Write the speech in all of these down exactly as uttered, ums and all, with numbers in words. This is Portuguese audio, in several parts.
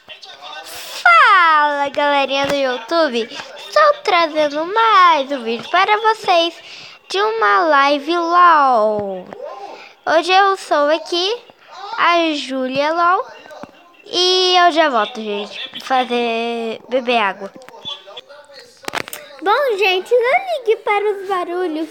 Fala, galerinha do YouTube, estou trazendo mais um vídeo para vocês de uma live LOL. Hoje eu sou aqui, a Júlia LOL, e eu já volto, gente, fazer beber água. Bom, gente, não ligue para os barulhos.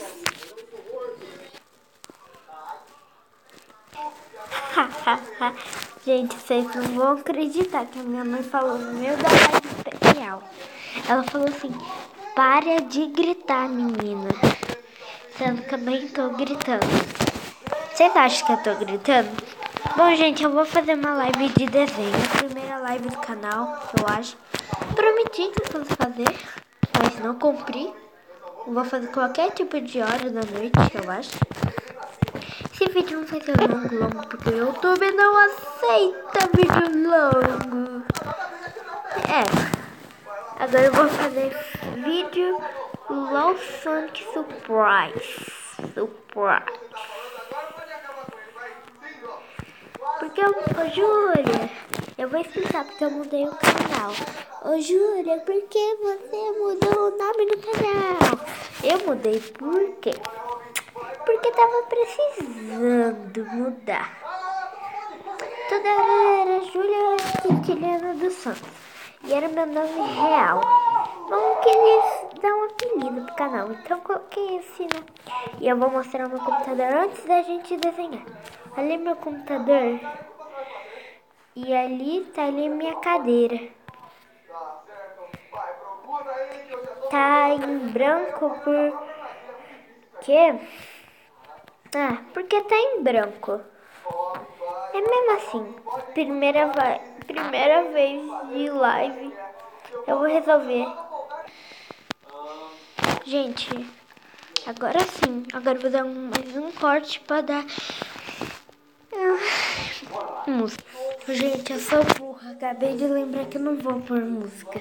Gente, vocês não vão acreditar que a minha mãe falou no meio da live especial. Ela falou assim: para de gritar, menina. Sendo que eu nem tô gritando. Vocês acham que eu tô gritando? Bom, gente, eu vou fazer uma live de desenho. A primeira live do canal, eu acho. Prometi que eu fosse fazer, mas não cumpri. Eu vou fazer qualquer tipo de hora da noite, eu acho. Esse vídeo não vai ser longo, longo, porque o YouTube não aceita vídeo longo. É. Agora eu vou fazer vídeo LOL Sonic Surprise. Surprise. Porque eu, ô Júlia, eu vou explicar porque eu mudei o canal. Ô Júlia, por que você mudou o nome do canal? Eu mudei por quê? Porque tava precisando mudar. Toda hora era Júlia Quintiliana dos Santos. E era meu nome real. Não queria dar um apelido pro canal, então coloquei esse, né? E eu vou mostrar o meu computador antes da gente desenhar. Ali meu computador. E ali tá ali minha cadeira. Tá em branco por quê? Ah, porque tá em branco. É mesmo assim. Primeira, primeira vez de live. Eu vou resolver. Gente, agora sim. Agora eu vou dar um, mais um corte pra dar uh, música. Gente, eu sou burra. Acabei de lembrar que eu não vou pôr música.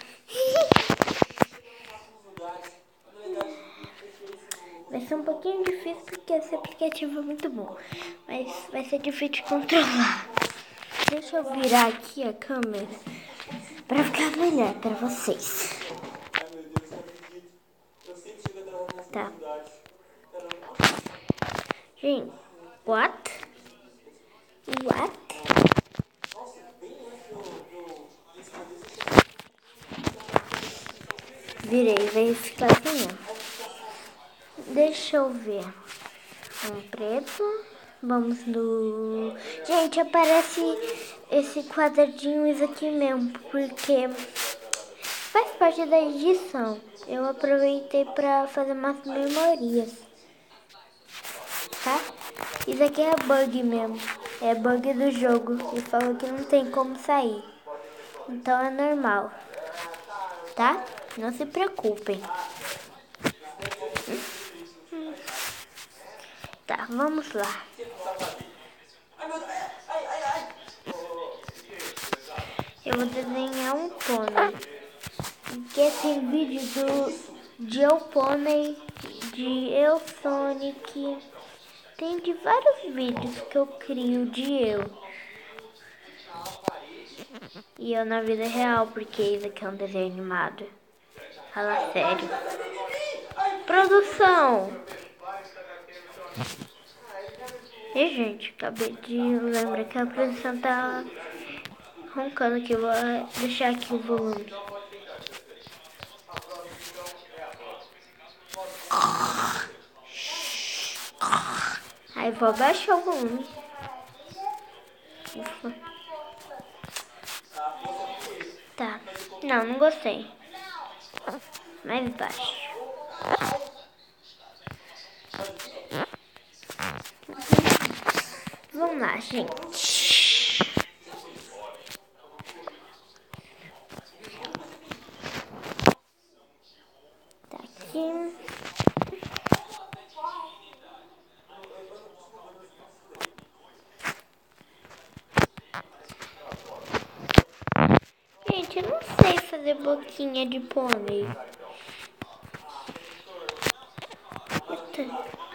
Vai ser um pouquinho difícil porque esse aplicativo é muito bom. Mas vai ser difícil de controlar. Deixa eu virar aqui a câmera pra ficar melhor pra vocês. Tá. Gente, what? What? Virei, vai ficar assim, ó. Deixa eu ver. Um preto. Vamos no... Gente, aparece esse quadradinho aqui mesmo, porque faz parte da edição. Eu aproveitei pra fazer umas memorias. Tá? Isso aqui é bug mesmo. É bug do jogo. E falou que não tem como sair. Então é normal. Tá? Não se preocupem. Tá, vamos lá. Eu vou desenhar um pônei. Que tem vídeo do de eu pônei, de eu Sonic. Tem de vários vídeos que eu crio de eu. E eu na vida real, porque isso aqui é um desenho animado. Fala sério. Produção! E gente, acabei de lembrar que a produção tá roncando aqui. Eu vou deixar aqui o volume. Aí vou abaixar o volume. Ufa. Tá. Não, não gostei. Mais baixo. Vamos lá, gente. Tá aqui. Gente, eu não sei fazer boquinha de pônei. Eita.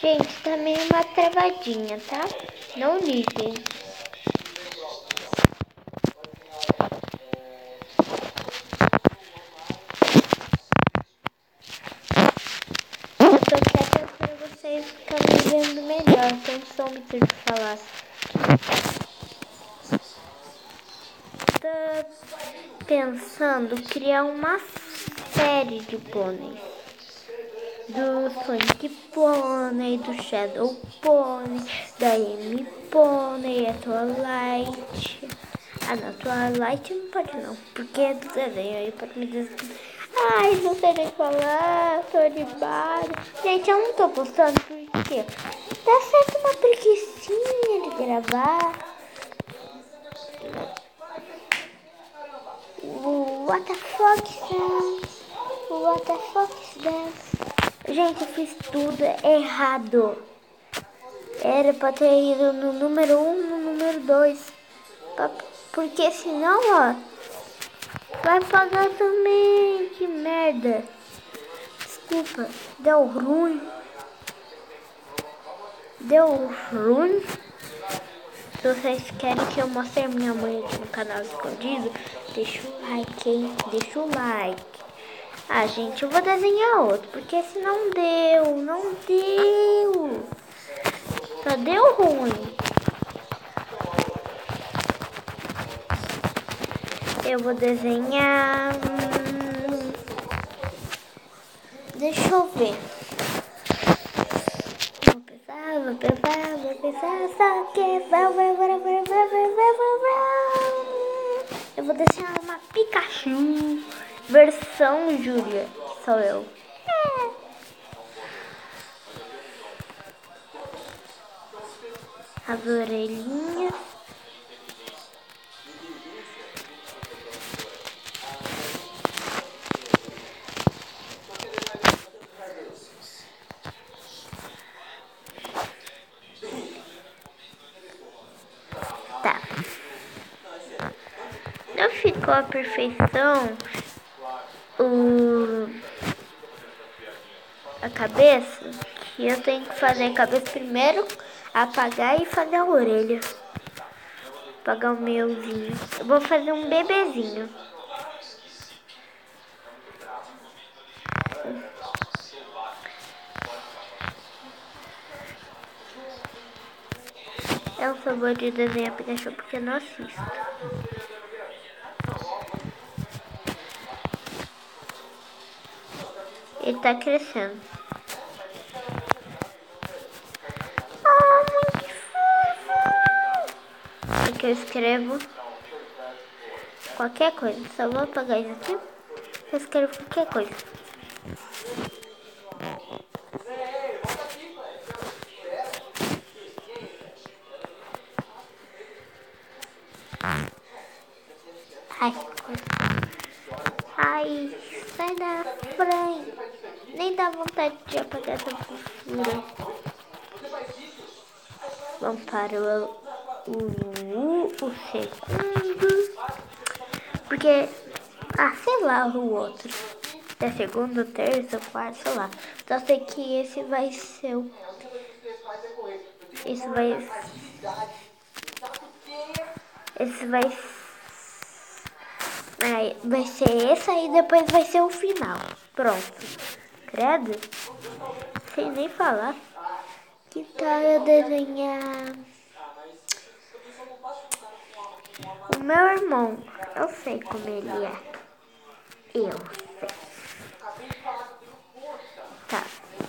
Gente, tá meio uma travadinha, tá? Não liguem. Eu tô quieta pra vocês ficarem vendo melhor. Tem som muito de falar. Tô pensando em criar uma série de pôneis. Do Sonic Pônei, do Shadow Pônei, da Amy Pônei, a Twilight. Ah não, Twilight não pode não, porque é do desenho, aí pode me dizer. Ai, não sei nem falar, tô animada. Gente, eu não tô postando porque tá certo uma preguicinha de gravar. What the fuck is that? What the fuck is that? Gente, eu fiz tudo errado. Era pra ter ido no número um, no número dois. Porque senão, ó, vai pagar também. Que merda. Desculpa, deu ruim. Deu ruim. Se vocês querem que eu mostre a minha mãe aqui no canal escondido, deixa o like, hein? Deixa o like. Ah, gente, eu vou desenhar outro, porque se não deu, não deu. Só deu ruim. Eu vou desenhar... Hum, deixa eu ver. Vou pensar, vou pensar, vou pensar, só que... Eu vou desenhar uma Pikachu versão Júlia, que sou eu. As orelhinhas. Tá. Não ficou a perfeição o... a cabeça, que eu tenho que fazer a cabeça primeiro, apagar e fazer a orelha. Apagar o meuzinho. Eu vou fazer um bebezinho. Eu só vou de desenhar Pikachu porque eu não assisto. Ele tá crescendo. Ah, muito fofo! Aqui eu escrevo qualquer coisa. Só vou apagar isso aqui. Eu escrevo qualquer coisa. Ai, ai, sai da frente. Nem dá vontade de apagar essa fofura. Vamos para o, o, o segundo. Porque, ah, sei lá o outro. É segundo, terça, quarto, sei lá. Só sei que esse vai ser o... Esse vai... Esse vai... Aí, vai ser esse aí, depois vai ser o final. Pronto. Credo? Sem nem falar. Que tal eu desenhar... O meu irmão. Eu sei como ele é. Eu sei. Tá.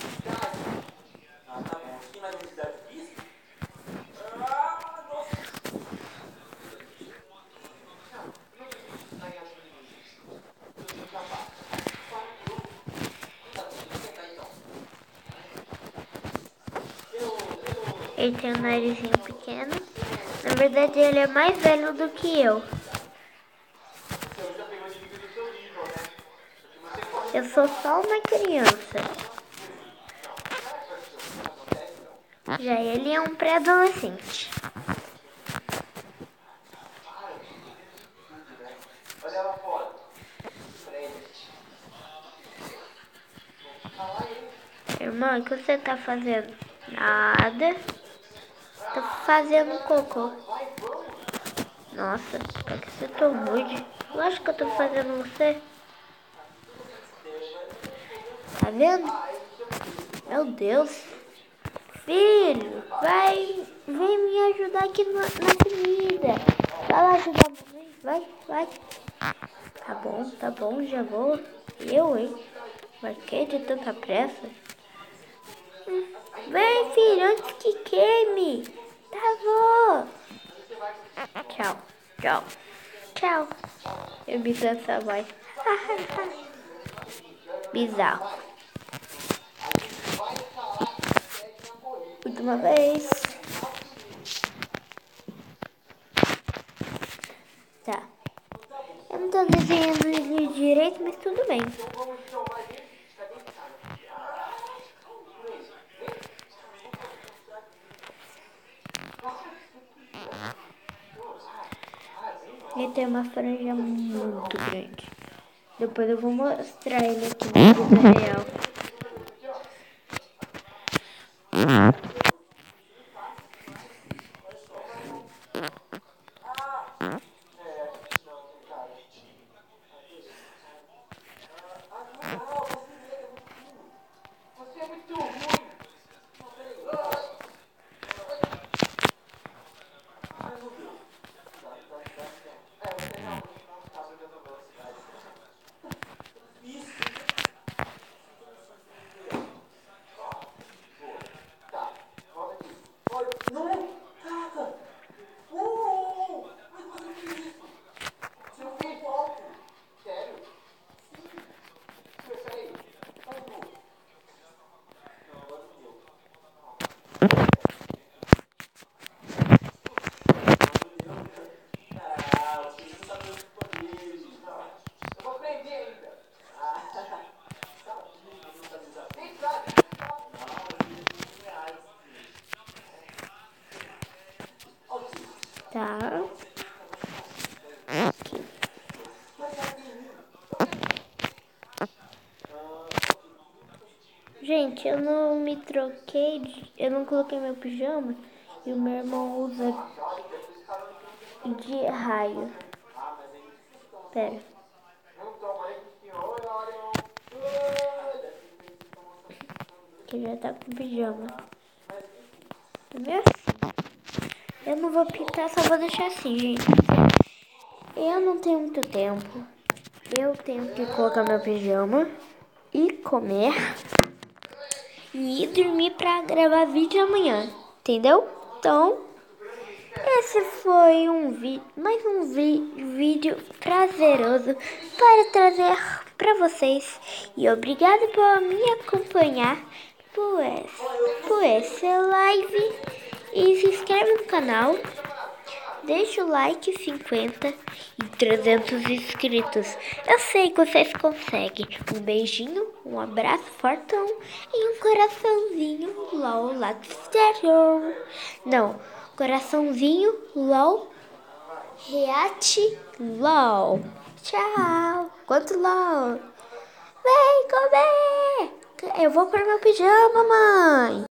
Ele tem um narizinho pequeno. Na verdade, ele é mais velho do que eu. Eu sou só uma criança. Já ele é um pré-adolescente. Irmã, o que você tá fazendo? Nada. Tô fazendo cocô. Nossa, por que você tão rude? Lógico que eu tô fazendo você. Tá vendo? Meu Deus. Filho, vai, vem me ajudar aqui na, na comida. Vai lá ajudar a mamãe. Vai, vai. Tá bom, tá bom, já vou. Eu, hein? Mas que de tanta pressa? Hum, vem, filho, antes que queime. Tá bom. Tchau, tchau, tchau. Eu me essa voz. Bizarro. Última vez. Tá. Eu não tô desenhando ele direito, mas tudo bem. Ele tem uma franja muito grande. Depois eu vou mostrar ele aqui na vida real. Tá. Aqui. Gente, eu não me troquei, de, eu não coloquei meu pijama e o meu irmão usa de raio. Pera. Que já tá com pijama. Tá vendo? Eu não vou pintar, só vou deixar assim, gente. Eu não tenho muito tempo. Eu tenho que colocar meu pijama e comer e ir dormir pra gravar vídeo amanhã, entendeu? Então, esse foi um vídeo, mais um vi vídeo prazeroso para trazer pra vocês. E obrigado por me acompanhar por essa, por essa live. E se inscreve no canal. Deixa o like, cinquenta e trezentos inscritos. Eu sei que vocês conseguem. Um beijinho, um abraço fortão e um coraçãozinho LOL lá do exterior. Não, coraçãozinho LOL Reate LOL. Tchau. Quanto LOL? Vem comer. Eu vou para meu pijama, mãe.